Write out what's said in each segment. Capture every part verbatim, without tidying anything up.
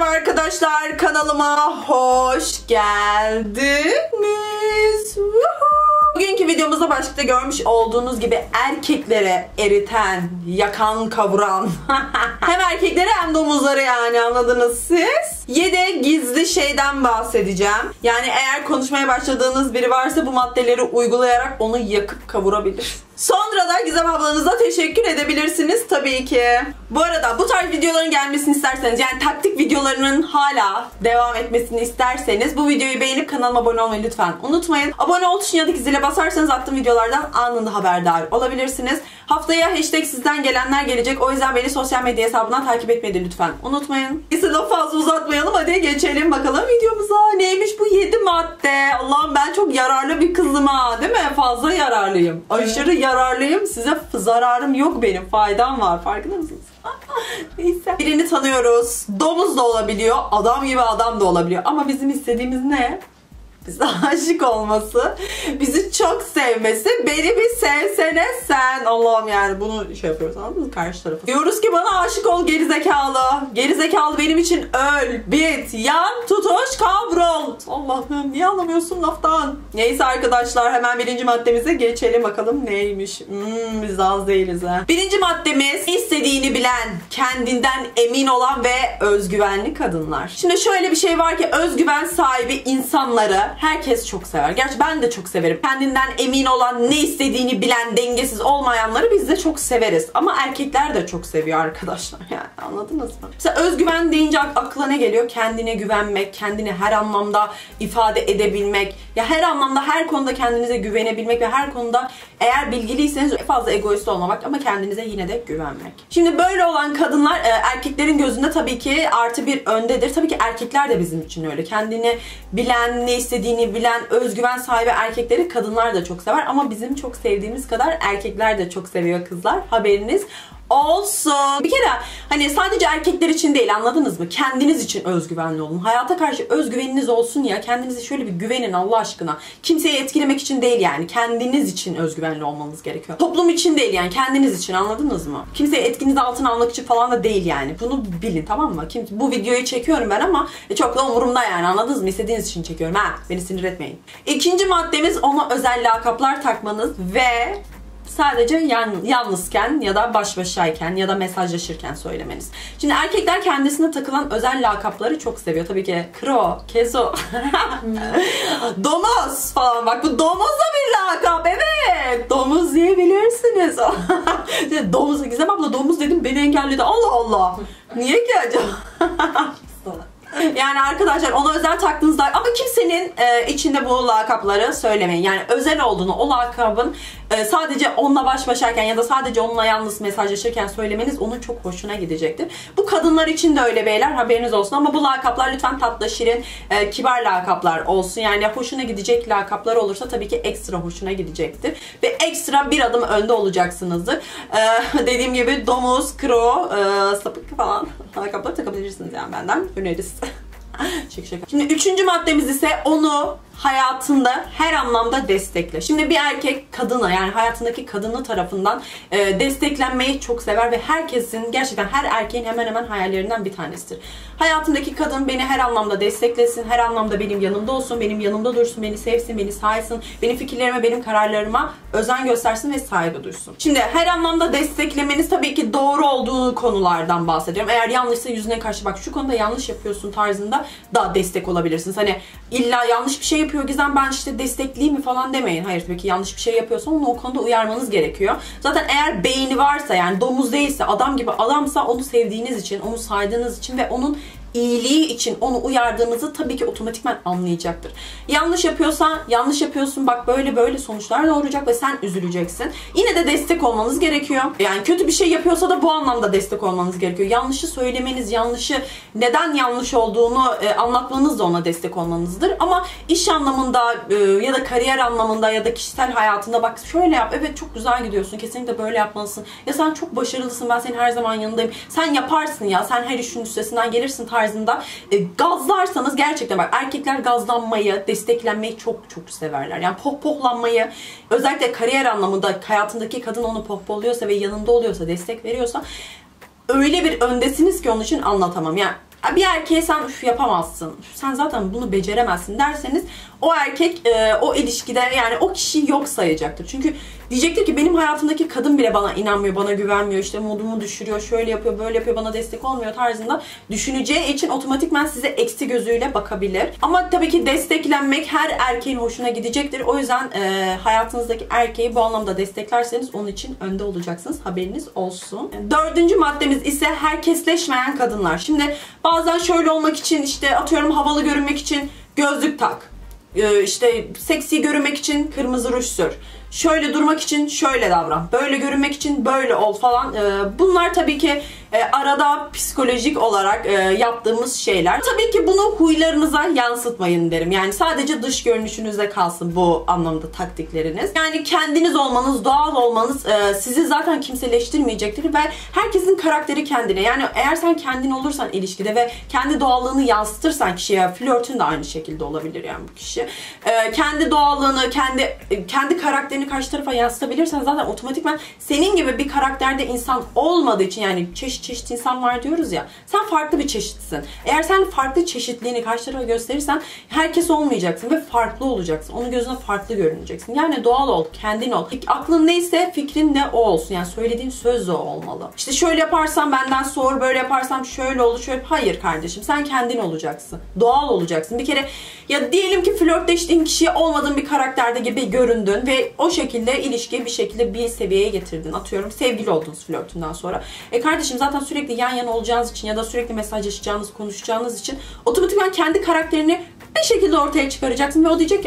Merhaba arkadaşlar, kanalıma hoş geldiniz. Bugünkü videomuzda başlıkta görmüş olduğunuz gibi erkeklere eriten, yakan, kavuran hem erkekleri hem domuzları, yani anladınız siz. yedi gizli şeyden bahsedeceğim. Yani eğer konuşmaya başladığınız biri varsa bu maddeleri uygulayarak onu yakıp kavurabilir. Sonra da Gizem ablanıza teşekkür edebilirsiniz tabii ki. Bu arada bu tarz videoların gelmesini isterseniz, yani taktik videolarının hala devam etmesini isterseniz bu videoyu beğenip kanalıma abone olmayı lütfen unutmayın. Abone ol tuşundaki zile basarsanız attığım videolardan anında haberdar olabilirsiniz. Haftaya hashtag sizden gelenler gelecek. O yüzden beni sosyal medya hesabından takip etmeyi de lütfen unutmayın. Neyse daha fazla uzatmayalım, hadi geçelim bakalım videomuza. Neymiş bu yedi madde? Allah'ım ben çok yararlı bir kızım ha, değil mi? Fazla yararlıyım. Aşırı yararlıyım. Size zararım yok benim. Faydam var. Farkında mısınız? Neyse. Birini tanıyoruz. Domuz da olabiliyor. Adam gibi adam da olabiliyor. Ama bizim istediğimiz ne? Bize aşık olması, bizi çok sevmesi, beni bir sevsene sen. Allah'ım, yani bunu şey yapıyoruz, anladın mı? Karşı tarafı. Diyoruz ki bana aşık ol gerizekalı. Gerizekalı benim için öl, bit, yan, tutuş, kavrul. Allah'ım niye anlamıyorsun laftan? Neyse arkadaşlar, hemen birinci maddemize geçelim bakalım neymiş. Hmm, biz az değiliz ha. Birinci maddemiz istediğini bilen, kendinden emin olan ve özgüvenli kadınlar. Şimdi şöyle bir şey var ki, özgüven sahibi insanları herkes çok sever. Gerçi ben de çok severim. Kendinden emin olan, ne istediğini bilen, dengesiz olmayanları biz de çok severiz. Ama erkekler de çok seviyor arkadaşlar. Yani anladınız mı? Mesela özgüven deyince akla ne geliyor? Kendine güvenmek, kendini her anlamda ifade edebilmek. Ya her anlamda, her konuda kendinize güvenebilmek ve her konuda eğer bilgiliyseniz fazla egoist olmamak ama kendinize yine de güvenmek. Şimdi böyle olan kadınlar erkeklerin gözünde tabii ki artı bir öndedir. Tabii ki erkekler de bizim için öyle. Kendini bilen, ne istediğini bilen, özgüven sahibi erkekleri kadınlar da çok sever. Ama bizim çok sevdiğimiz kadar erkekler de çok seviyor kızlar. Haberiniz olsun. Bir kere hani sadece erkekler için değil, anladınız mı? Kendiniz için özgüvenli olun. Hayata karşı özgüveniniz olsun ya. Kendinize şöyle bir güvenin Allah aşkına. Kimseyi etkilemek için değil yani. Kendiniz için özgüvenli olmanız gerekiyor. Toplum için değil yani. Kendiniz için, anladınız mı? Kimseyi etkinizi altına almak için falan da değil yani. Bunu bilin, tamam mı? Kim, bu videoyu çekiyorum ben ama çok da umurumda yani, anladınız mı? İstediğiniz için çekiyorum ha. Beni sinir etmeyin. İkinci maddemiz ona özel lakaplar takmanız ve sadece yan, yalnızken ya da baş başayken ya da mesajlaşırken söylemeniz. Şimdi erkekler kendisine takılan özel lakapları çok seviyor. Tabii ki Kro, Kezo, Domuz falan. Bak bu domuz da bir lakap. Evet. Domuz diyebilirsiniz. Domuz. Gizem abla domuz dedim, beni engelledi. Allah Allah. Niye ki acaba? Yani arkadaşlar ona özel taktığınızda ama kimsenin e, içinde bu lakapları söylemeyin. Yani özel olduğunu, o lakabın e, sadece onunla baş başayken ya da sadece onunla yalnız mesajlaşırken söylemeniz onun çok hoşuna gidecektir. Bu kadınlar için de öyle beyler, haberiniz olsun. Ama bu lakaplar lütfen tatlı, şirin, e, kibar lakaplar olsun. Yani hoşuna gidecek lakaplar olursa tabii ki ekstra hoşuna gidecektir. Ve ekstra bir adım önde olacaksınızdır. E, dediğim gibi domuz, kro, e, sapık falan lakapları takabilirsiniz yani, benden öneririz. Şaka şaka. Şimdi üçüncü maddemiz ise onu hayatında her anlamda destekle. Şimdi bir erkek kadına, yani hayatındaki kadını tarafından e, desteklenmeyi çok sever ve herkesin, gerçekten her erkeğin hemen hemen hayallerinden bir tanesidir. Hayatımdaki kadın beni her anlamda desteklesin, her anlamda benim yanımda olsun, benim yanımda dursun, beni sevsin, beni saysın, benim fikirlerime, benim kararlarıma özen göstersin ve saygı duysun. Şimdi her anlamda desteklemeniz tabii ki doğru olduğu konulardan bahsediyorum. Eğer yanlışsa yüzüne karşı bak şu konuda yanlış yapıyorsun tarzında da destek olabilirsiniz. Hani illa yanlış bir şey yapıyor Gizem, ben işte destekleyeyim mi falan demeyin. Hayır, tabii ki yanlış bir şey yapıyorsa onu o konuda uyarmanız gerekiyor. Zaten eğer beyni varsa, yani domuz değilse, adam gibi adamsa, onu sevdiğiniz için, onu saydığınız için ve onun iyiliği için onu uyardığınızı tabii ki otomatikman anlayacaktır. Yanlış yapıyorsan, yanlış yapıyorsun bak böyle böyle sonuçlar doğuracak ve sen üzüleceksin. Yine de destek olmanız gerekiyor. Yani kötü bir şey yapıyorsa da bu anlamda destek olmanız gerekiyor. Yanlışı söylemeniz, yanlışı neden yanlış olduğunu e, anlatmanız da ona destek olmanızdır. Ama iş anlamında e, ya da kariyer anlamında ya da kişisel hayatında bak şöyle yap, evet çok güzel gidiyorsun, kesinlikle böyle yapmalısın. Ya sen çok başarılısın, ben senin her zaman yanındayım. Sen yaparsın ya, sen her işin üstesinden gelirsin tarzında e, gazlarsanız, gerçekten bak erkekler gazlanmayı, desteklenmeyi çok çok severler. Yani pohpohlanmayı, özellikle kariyer anlamında hayatındaki kadın onu pohpohluyorsa ve yanında oluyorsa, destek veriyorsa öyle bir öndesiniz ki onun için anlatamam. Yani bir erkeğe sen üf yapamazsın, sen zaten bunu beceremezsin derseniz o erkek e, o ilişkide yani o kişiyi yok sayacaktır. Çünkü diyecektir ki benim hayatımdaki kadın bile bana inanmıyor, bana güvenmiyor, işte modumu düşürüyor, şöyle yapıyor, böyle yapıyor, bana destek olmuyor tarzında düşüneceği için otomatikman size eksi gözüyle bakabilir. Ama tabii ki desteklenmek her erkeğin hoşuna gidecektir. O yüzden e, hayatınızdaki erkeği bu anlamda desteklerseniz onun için önde olacaksınız. Haberiniz olsun. Dördüncü maddemiz ise herkesleşmeyen kadınlar. Şimdi bazen şöyle olmak için, işte atıyorum havalı görünmek için gözlük tak. Ee, işte seksi görünmek için kırmızı ruj sür. Şöyle durmak için şöyle davran. Böyle görünmek için böyle ol falan. Ee, bunlar tabii ki e, arada psikolojik olarak e, yaptığımız şeyler. Tabii ki bunu huylarınıza yansıtmayın derim. Yani sadece dış görünüşünüzde kalsın bu anlamda taktikleriniz. Yani kendiniz olmanız, doğal olmanız e, sizi zaten kimseleştirmeyecektir ve herkesin karakteri kendine. Yani eğer sen kendin olursan ilişkide ve kendi doğallığını yansıtırsan kişiye, flörtün de aynı şekilde olabilir yani bu kişi. E, kendi doğallığını, kendi kendi karakterini karşı tarafa yansıtabilirsen zaten otomatikman senin gibi bir karakterde insan olmadığı için, yani çeşit çeşit insan var diyoruz ya, sen farklı bir çeşitsin. Eğer sen farklı çeşitliğini karşı tarafa gösterirsen herkes olmayacaksın ve farklı olacaksın. Onun gözüne farklı görüneceksin. Yani doğal ol, kendin ol. Aklın neyse fikrin de o olsun. Yani söylediğin söz de o olmalı. İşte şöyle yaparsam benden soğur, böyle yaparsam şöyle olur, şöyle. Hayır kardeşim, sen kendin olacaksın. Doğal olacaksın. Bir kere ya diyelim ki flörtleştiğin kişiye olmadığın bir karakterde gibi göründün ve o şekilde ilişkiyi bir şekilde bir seviyeye getirdin. Atıyorum sevgili oldunuz flörtünden sonra. E kardeşim zaten sürekli yan yana olacağınız için ya da sürekli mesajlaşacağınız, konuşacağınız için otomatikman kendi karakterini bir şekilde ortaya çıkaracaksın ve o diyecek ki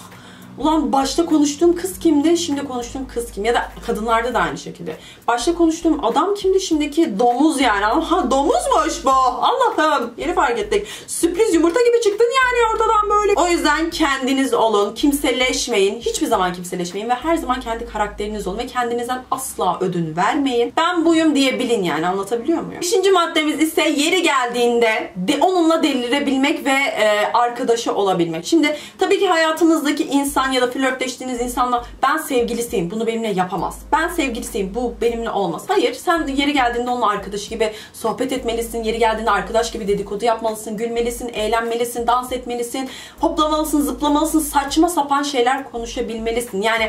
ulan başta konuştuğum kız kimdi, şimdi konuştuğum kız kim? Ya da kadınlarda da aynı şekilde. Başta konuştuğum adam kimdi, şimdiki domuz yani. Ha domuzmuş bu. Allah'ım, yeni fark ettik. Sürpriz yumurta gibi çıktın yani ortadan böyle. O yüzden kendiniz olun, kimseleşmeyin. Hiçbir zaman kimseleşmeyin ve her zaman kendi karakteriniz olun ve kendinizden asla ödün vermeyin. Ben buyum diye bilin yani, anlatabiliyor muyum? Beşinci maddemiz ise yeri geldiğinde de onunla delirebilmek ve e, arkadaşı olabilmek. Şimdi tabii ki hayatınızdaki insan ya da flörtleştiğiniz insanla ben sevgilisiyim, bunu benimle yapamaz. Ben sevgilisiyim, bu benimle olmaz. Hayır, sen yeri geldiğinde onunla arkadaş gibi sohbet etmelisin. Yeri geldiğinde arkadaş gibi dedikodu yapmalısın, gülmelisin, eğlenmelisin, dans etmelisin, hoplamalısın, zıplamalısın, saçma sapan şeyler konuşabilmelisin. Yani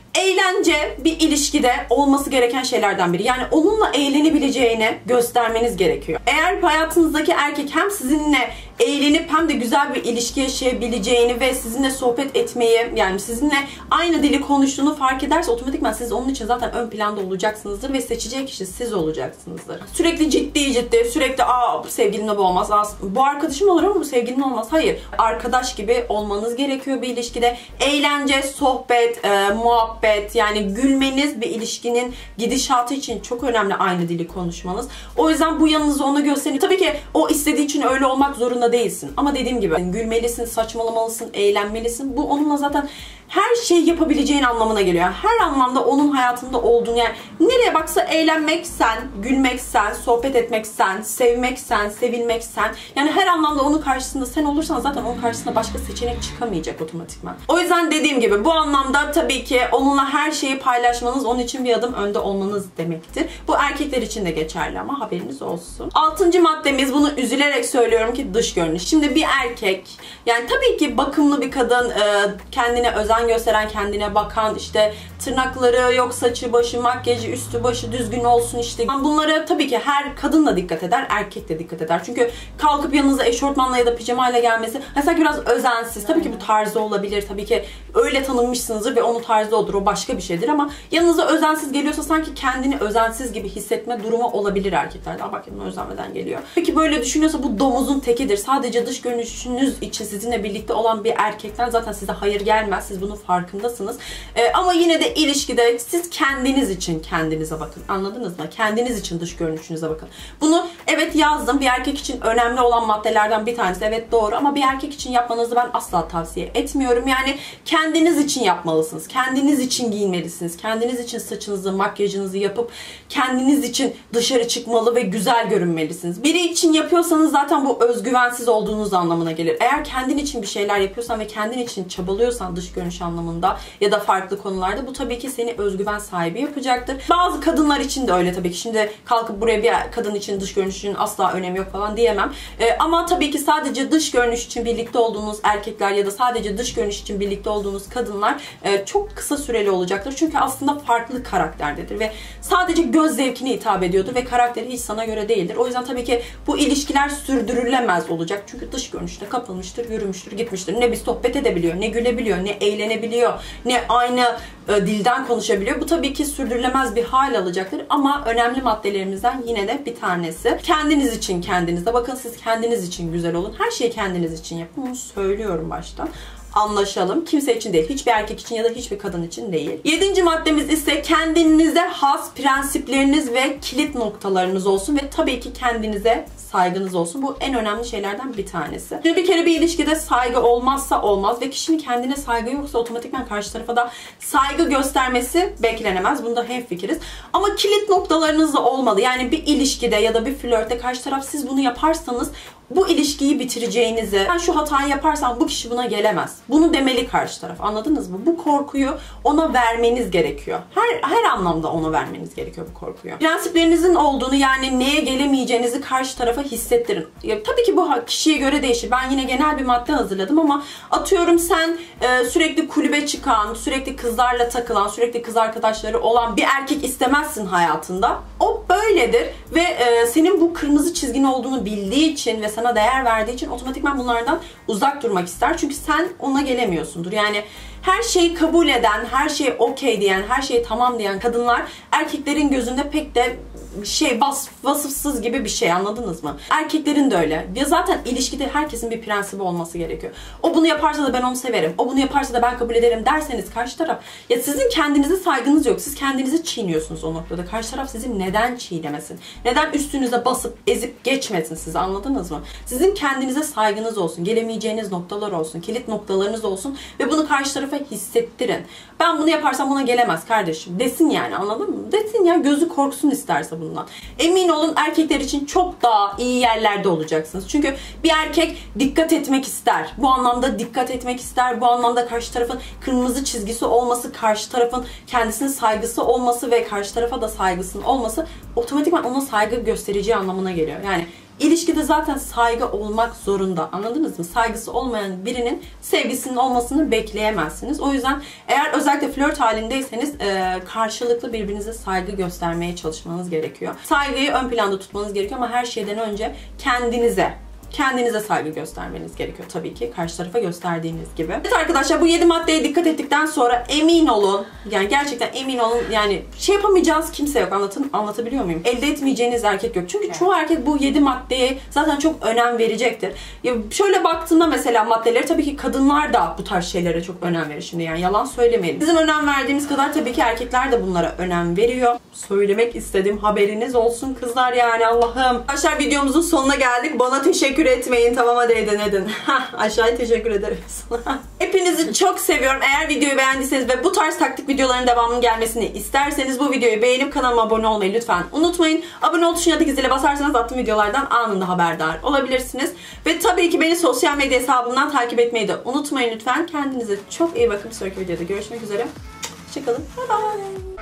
eğlence bir ilişkide olması gereken şeylerden biri. Yani onunla eğlenebileceğini göstermeniz gerekiyor. Eğer hayatınızdaki erkek hem sizinle eğlenip hem de güzel bir ilişki yaşayabileceğini ve sizinle sohbet etmeyi, yani sizinle aynı dili konuştuğunu fark ederse otomatikman siz onun için zaten ön planda olacaksınızdır ve seçeceği kişi siz olacaksınızdır. Sürekli ciddi ciddi, sürekli aa sevgilimle bu olmaz, aa, bu arkadaşım olur ama bu sevgilim olmaz. Hayır. Arkadaş gibi olmanız gerekiyor bir ilişkide. Eğlence, sohbet, e, muhabbet, yani gülmeniz bir ilişkinin gidişatı için çok önemli, aynı dili konuşmanız. O yüzden bu yanınızı ona gösterin. Tabii ki o istediği için öyle olmak zorunda değilsin. Ama dediğim gibi gülmelisin, saçmalamalısın, eğlenmelisin. Bu onunla zaten her şeyi yapabileceğin anlamına geliyor. Her anlamda onun hayatında olduğun, yani nereye baksa eğlenmek sen, gülmek sen, sohbet etmek sen, sevmek sen, sevilmek sen. Yani her anlamda onun karşısında sen olursan zaten onun karşısında başka seçenek çıkamayacak otomatikman. O yüzden dediğim gibi bu anlamda tabii ki onunla her şeyi paylaşmanız onun için bir adım önde olmanız demektir. Bu erkekler için de geçerli ama haberiniz olsun. Altıncı maddemiz, bunu üzülerek söylüyorum ki dış görünüş. Şimdi bir erkek, yani tabii ki bakımlı bir kadın, kendine özen gösteren, kendine bakan, işte tırnakları yok, saçı başı, makyajı, üstü başı düzgün olsun işte. Bunlara tabii ki her kadın da dikkat eder, erkek de dikkat eder. Çünkü kalkıp yanınıza eşortmanla ya da pijamayla gelmesi mesela biraz özensiz. Tabii ki bu tarzı olabilir. Tabii ki öyle tanınmışsınızdır ve onun tarzı odur. O başka bir şeydir ama yanınıza özensiz geliyorsa sanki kendini özensiz gibi hissetme durumu olabilir erkeklerde. Aa bak yanıma özenmeden geliyor. Peki böyle düşünüyorsa bu domuzun tekidir. Sadece dış görünüşünüz için sizinle birlikte olan bir erkekten zaten size hayır gelmez. Siz bunun farkındasınız. Ee, ama yine de ilişkide siz kendiniz için kendinize bakın. Anladınız mı? Kendiniz için dış görünüşünüze bakın. Bunu evet yazdım. Bir erkek için önemli olan maddelerden bir tanesi. Evet doğru ama bir erkek için yapmanızı ben asla tavsiye etmiyorum. Yani kendiniz için yapmalısınız. Kendiniz için giyinmelisiniz. Kendiniz için saçınızı, makyajınızı yapıp kendiniz için dışarı çıkmalı ve güzel görünmelisiniz. Biri için yapıyorsanız zaten bu özgüvensiz olduğunuz anlamına gelir. Eğer kendin için bir şeyler yapıyorsan ve kendin için çabalıyorsan dış görünüş anlamında ya da farklı konularda bu tabii tabii ki seni özgüven sahibi yapacaktır. Bazı kadınlar için de öyle tabii ki. Şimdi kalkıp buraya bir kadın için dış görünüşün asla önemi yok falan diyemem. Ee, ama tabii ki sadece dış görünüş için birlikte olduğunuz erkekler ya da sadece dış görünüş için birlikte olduğunuz kadınlar e, çok kısa süreli olacaktır. Çünkü aslında farklı karakterdedir ve sadece göz zevkine hitap ediyordur ve karakteri hiç sana göre değildir. O yüzden tabii ki bu ilişkiler sürdürülemez olacak. Çünkü dış görünüşte kapılmıştır, yürümüştür, gitmiştir. Ne bir sohbet edebiliyor, ne gülebiliyor, ne eğlenebiliyor, ne aynı e, dilden konuşabiliyor. Bu tabii ki sürdürülemez bir hal alacaktır. Ama önemli maddelerimizden yine de bir tanesi. Kendiniz için kendinize. Bakın siz kendiniz için güzel olun. Her şeyi kendiniz için yapın. Bunu söylüyorum baştan. Anlaşalım. Kimse için değil. Hiçbir erkek için ya da hiçbir kadın için değil. Yedinci maddemiz ise kendinize has prensipleriniz ve kilit noktalarınız olsun ve tabii ki kendinize saygınız olsun. Bu en önemli şeylerden bir tanesi. Şimdi bir kere bir ilişkide saygı olmazsa olmaz ve kişinin kendine saygı yoksa otomatikman karşı tarafa da saygı göstermesi beklenemez. Bunda hemfikiriz. Ama kilit noktalarınız da olmalı. Yani bir ilişkide ya da bir flörtte karşı taraf siz bunu yaparsanız bu ilişkiyi bitireceğinizi, ben şu hatayı yaparsam bu kişi buna gelemez. Bunu demeli karşı taraf. Anladınız mı? Bu korkuyu ona vermeniz gerekiyor. Her her anlamda ona vermeniz gerekiyor bu korkuyu. Prensiplerinizin olduğunu, yani neye gelemeyeceğinizi karşı tarafa hissettirin. Ya, tabii ki bu kişiye göre değişir. Ben yine genel bir madde hazırladım ama atıyorum sen e, sürekli kulübe çıkan, sürekli kızlarla takılan, sürekli kız arkadaşları olan bir erkek istemezsin hayatında. O böyledir ve e, senin bu kırmızı çizgin olduğunu bildiği için ve sana değer verdiği için otomatikman bunlardan uzak durmak ister. Çünkü sen ona gelemiyorsundur. Yani her şeyi kabul eden, her şey okey diyen, her şey tamam diyen kadınlar erkeklerin gözünde pek de şey vas, vasıfsız gibi bir şey, anladınız mı? Erkeklerin de öyle. Ya zaten ilişkide herkesin bir prensibi olması gerekiyor. O bunu yaparsa da ben onu severim. O bunu yaparsa da ben kabul ederim derseniz karşı taraf, ya sizin kendinize saygınız yok. Siz kendinizi çiğniyorsunuz o noktada. Karşı taraf sizi neden çiğnemesin? Neden üstünüze basıp ezip geçmesin sizi, anladınız mı? Sizin kendinize saygınız olsun. Gelemeyeceğiniz noktalar olsun. Kilit noktalarınız olsun ve bunu karşı tarafa hissettirin. Ben bunu yaparsam buna gelemez kardeşim desin, yani anladın mı? Desin ya, gözü korksun isterse bundan. Emin olun erkekler için çok daha iyi yerlerde olacaksınız. Çünkü bir erkek dikkat etmek ister. Bu anlamda dikkat etmek ister. Bu anlamda karşı tarafın kırmızı çizgisi olması, karşı tarafın kendisine saygısı olması ve karşı tarafa da saygısının olması otomatikman ona saygı göstereceği anlamına geliyor. Yani İlişkide zaten saygı olmak zorunda. Anladınız mı? Saygısı olmayan birinin sevgisinin olmasını bekleyemezsiniz. O yüzden eğer özellikle flört halindeyseniz e, karşılıklı birbirinize saygı göstermeye çalışmanız gerekiyor. Saygıyı ön planda tutmanız gerekiyor ama her şeyden önce kendinize Kendinize saygı göstermeniz gerekiyor tabii ki. Karşı tarafa gösterdiğiniz gibi. Evet arkadaşlar, bu yedi maddeye dikkat ettikten sonra emin olun. Yani gerçekten emin olun. Yani şey yapamayacağınız kimse yok. Anlatın, anlatabiliyor muyum? Elde etmeyeceğiniz erkek yok. Çünkü evet, çoğu erkek bu yedi maddeye zaten çok önem verecektir. Ya şöyle baktığımda mesela maddeleri, tabii ki kadınlar da bu tarz şeylere çok önem verir şimdi. Yani yalan söylemeyelim. Bizim önem verdiğimiz kadar tabii ki erkekler de bunlara önem veriyor. Söylemek istedim. Haberiniz olsun kızlar, yani Allah'ım. Arkadaşlar videomuzun sonuna geldik. Bana teşekkür etmeyin. Tamam hadi edin edin. Aşağıya teşekkür ederiz. Hepinizi çok seviyorum. Eğer videoyu beğendiyseniz ve bu tarz taktik videoların devamının gelmesini isterseniz bu videoyu beğenip kanalıma abone olmayı lütfen unutmayın. Abone ol tuşuna da zile basarsanız attığım videolardan anında haberdar olabilirsiniz. Ve tabii ki beni sosyal medya hesabımdan takip etmeyi de unutmayın lütfen. Kendinize çok iyi bakın. Bir sonraki videoda görüşmek üzere. Hoşçakalın. Bye bye.